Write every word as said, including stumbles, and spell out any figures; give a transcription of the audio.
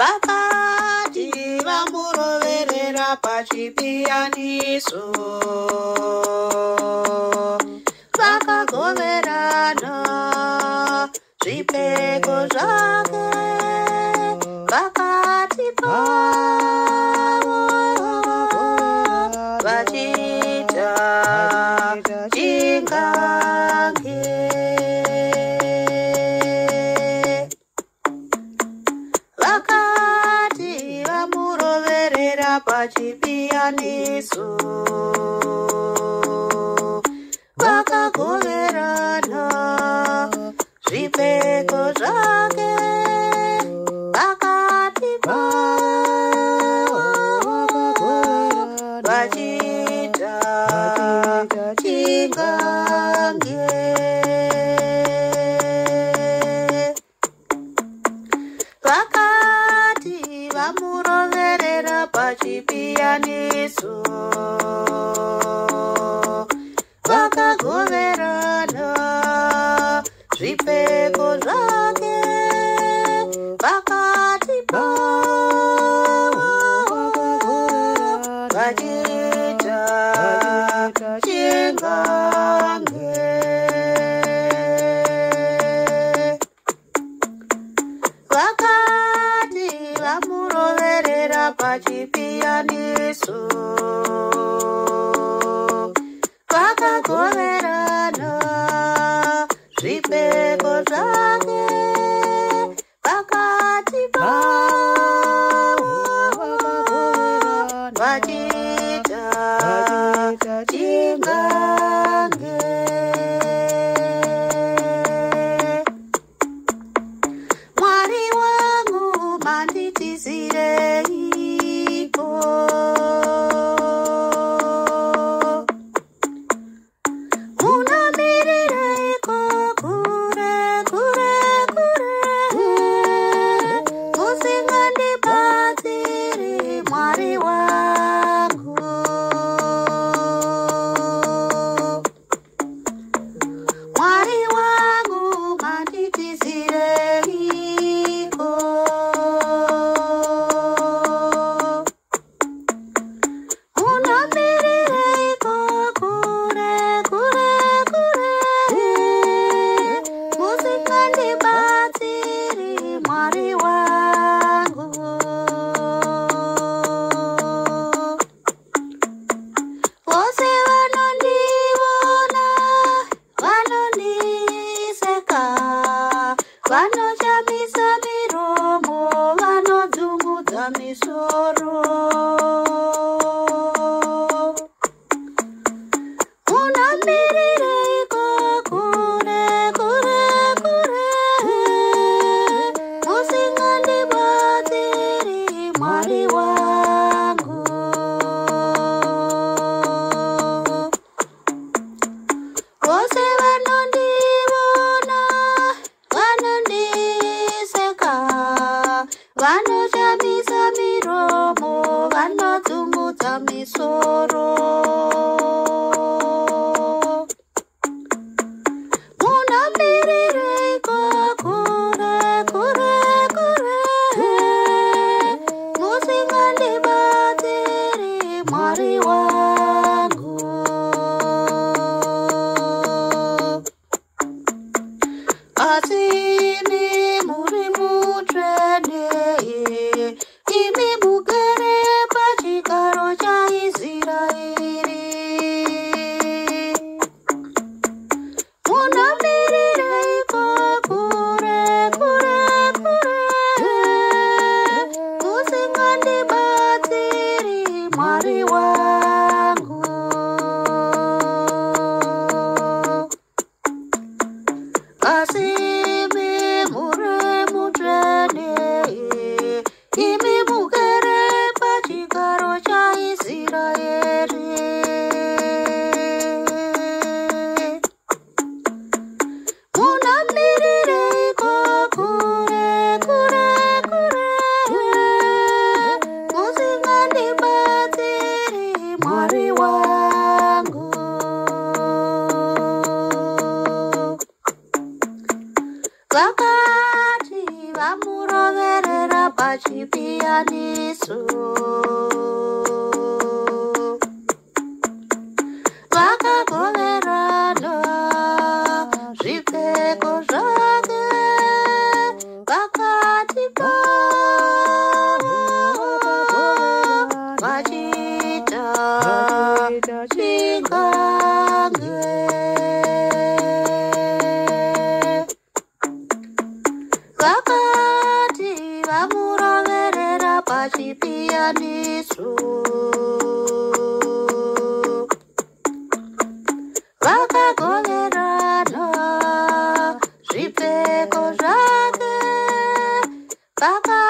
vakati vamuroverera pachipiyaniso vakagoverana zvipfeko zvake pakati pavo vachiita chingange. Vakati vamuroverera pachipiyaniso vakagoverana zvipfeko zvake pakati pavo vachiita chingange. Vakati vamuroverera pachipiyaniso vakagoverana zvipfeko zvake pakati pavo vachiita chingange. Vakati vamuroverera pachipiyaniso vakagoverana zvipfeko zvake pakati pavo vachiita chingange. Mwari wangu manditizireiko, munamirireiko kure kure kure, musingandibatsiri Mwari wangu. Mwari wangu manditizireiko, munamirireiko kure kure kure, musingandibatsiri Mwari wangu. Vose vanondivona vanondiseka, vanoshamisa miromo, vanodzungudza misoro. Munamirireiko kure kure kure, musingandibatsiri Mwari wangu. Vose vanondivona vanondiseka, vanoshamisa miromo, vanodzungudza misoro. vakagoverana zvipfeko zvake vaka